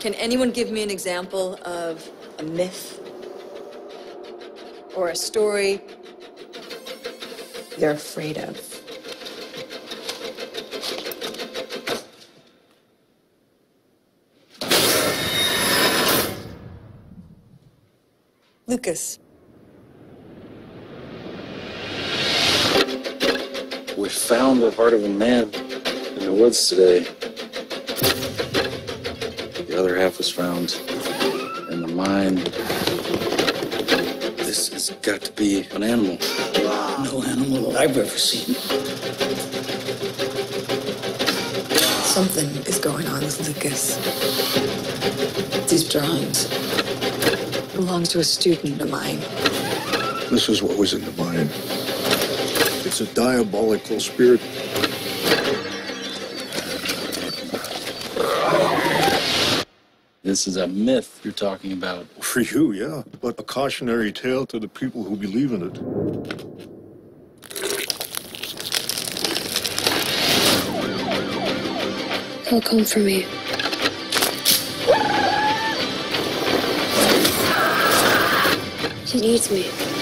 Can anyone give me an example of a myth or a story they're afraid of? Lucas. We found the heart of a man in the woods today. The other half was found in the mine. This has got to be an animal. No animal I've ever seen. Something is going on with Lucas. These drawings belongs to a student of mine. This is what was in the mine. It's a diabolical spirit. This is a myth you're talking about. For you, yeah. But a cautionary tale to the people who believe in it. He'll come for me. He needs me.